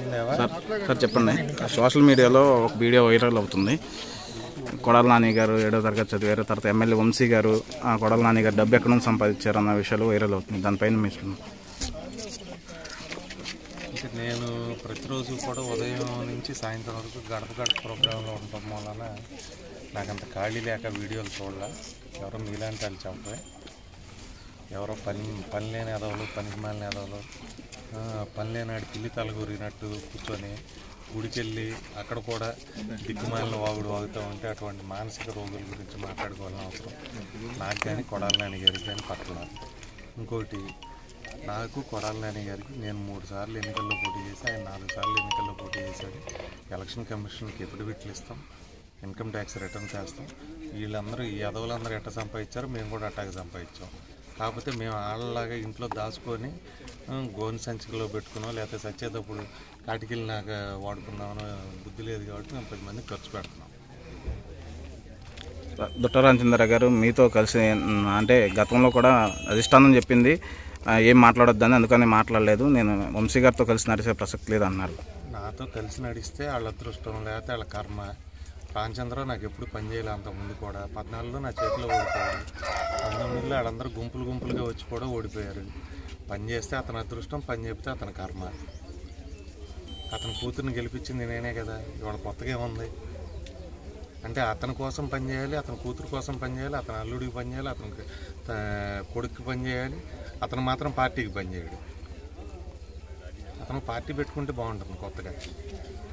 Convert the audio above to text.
Sir చెప్పండి. Social మీడియాలో ఒక వీడియో వైరల్ అవుతుంది. కొడాల నాని గారు 7వ తరగతి చదివారు, తర్వాత ఎమ్మెల్యే వంశీ గారు కొడాల నాని గారు డబ్బు ఎక్కడ నుంచి సంపాదించారు అన్న విషయాలు వైరల్ అవుతుంది. దానిపైన మీ నేను ప్రతిరోజు కూడా ఉదయం నుంచి సాయంత్రం వరకు గడప గడప ప్రోగ్రాంలో ఉండటం వలన నాకంత ఖాళీ లేక వీడియోలు చూడాల. ఎవరో మీలాంటి వాళ్ళు చెప్పే ఎవరో పని లేని ఎదవలు, పనికి మాలిన ఎదవలు, పని లేనాడు పిల్లి తలగూరినట్టు కూర్చొని గుడికెళ్ళి అక్కడ కూడా దిక్కుమాలిన వాగుతూ ఉంటే అటువంటి మానసిక రోగుల గురించి మాట్లాడుకోవాలని అవసరం నాకు కానీ కొడాల నాని గారికి కానీ పట్ల. ఇంకోటి, నాకు కొడాల నాని గారికి నేను 3 సార్లు ఎన్నికల్లో పోటీ చేసి ఆయన 4 సార్లు ఎన్నికల్లో పోటీ చేశాడు. ఎలక్షన్ కమిషన్కి ఎఫిడవిట్లు ఇస్తాం, ఇన్కమ్ ట్యాక్స్ రిటర్న్ చేస్తాం. వీళ్ళందరూ ఈ ఎదవులందరూ ఎట్ట సంపాదించారో మేము కూడా అట్టాగే సంపాదించాం. కాకపోతే మేము వాళ్ళలాగా ఇంట్లో దాచుకొని గోను సంచికలో పెట్టుకున్నాం, లేకపోతే సచ్చేటప్పుడు కాటికెళ్ళి నాకు వాడుకుందామని బుద్ధి లేదు కాబట్టి మేము 10 మందికి ఖర్చు పెడుతున్నాం. దుట్ట చంద్ర గారు మీతో కలిసి అంటే గతంలో కూడా అధిష్టానం చెప్పింది ఏం మాట్లాడొద్దని, అందుకని మాట్లాడలేదు, నేను వంశీ గారితో కలిసి నడిచే ప్రసక్తి లేదు అన్నారు. నాతో కలిసి నడిస్తే వాళ్ళ అదృష్టం, లేకపోతే వాళ్ళ కర్మ. రామచంద్ర నాకు ఎప్పుడు పనిచేయాలి. అంతకుముందు కూడా 14లో నా చేతిలో ఓడిపోయాడు. 19లో వాళ్ళందరూ గుంపులుగా వచ్చి కూడా ఓడిపోయారు. పని చేస్తే అతని అదృష్టం, పని చెప్తే అతని కర్మ. అతని కూతుర్ని గెలిపించింది నేనే కదా. ఇవాళ కొత్తగా ఏముంది అంటే అతని కోసం పనిచేయాలి, అతని కూతురు కోసం పనిచేయాలి, అతని అల్లుడికి పనిచేయాలి, అతని కొడుక్కి పనిచేయాలి. అతను మాత్రం పార్టీకి పనిచేయడు. అతను పార్టీ పెట్టుకుంటే బాగుంటుంది కొత్తగా.